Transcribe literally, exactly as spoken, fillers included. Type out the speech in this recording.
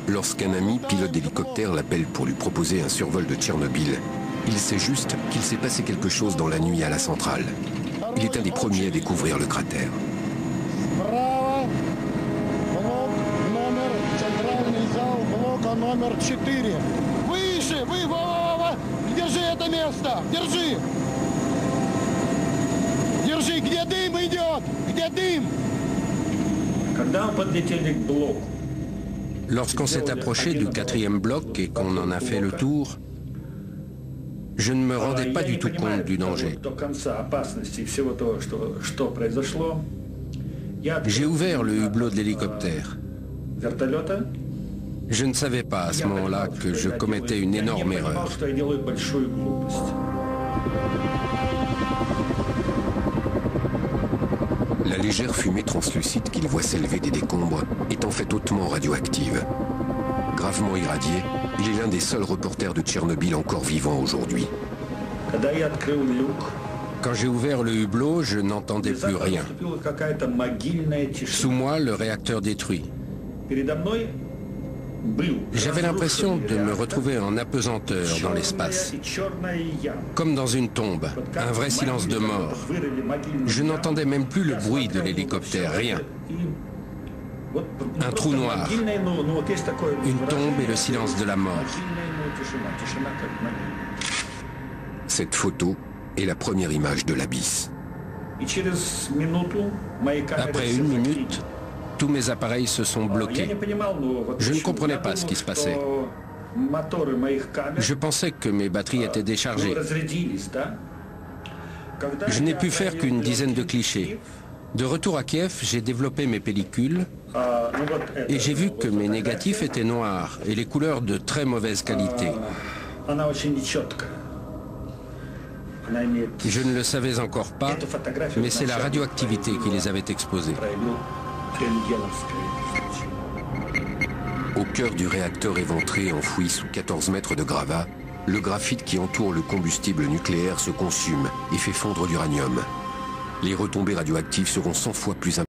Lorsqu'un ami, pilote d'hélicoptère, l'appelle pour lui proposer un survol de Tchernobyl, il sait juste qu'il s'est passé quelque chose dans la nuit à la centrale. Il est un des premiers à découvrir le cratère. Lorsqu'on s'est approché du quatrième bloc et qu'on en a fait le tour, je ne me rendais pas du tout compte du danger. J'ai ouvert le hublot de l'hélicoptère. Je ne savais pas à ce moment-là que je commettais une énorme erreur. La légère fumée translucide qu'il voit s'élever des décombres est en fait hautement radioactive. Gravement irradié, il est l'un des seuls reporters de Tchernobyl encore vivant aujourd'hui. Quand j'ai ouvert le hublot, je n'entendais plus rien. Sous moi, le réacteur détruit. J'avais l'impression de me retrouver en apesanteur dans l'espace, comme dans une tombe, un vrai silence de mort. Je n'entendais même plus le bruit de l'hélicoptère, rien. Un trou noir, une tombe et le silence de la mort. Cette photo est la première image de l'abysse. Après une minute, tous mes appareils se sont bloqués. Je ne comprenais pas ce qui se passait. Je pensais que mes batteries étaient déchargées. Je n'ai pu faire qu'une dizaine de clichés. De retour à Kiev, j'ai développé mes pellicules et j'ai vu que mes négatifs étaient noirs et les couleurs de très mauvaise qualité. Je ne le savais encore pas, mais c'est la radioactivité qui les avait exposés. Au cœur du réacteur éventré enfoui sous quatorze mètres de gravats, le graphite qui entoure le combustible nucléaire se consume et fait fondre l'uranium. Les retombées radioactives seront cent fois plus importantes.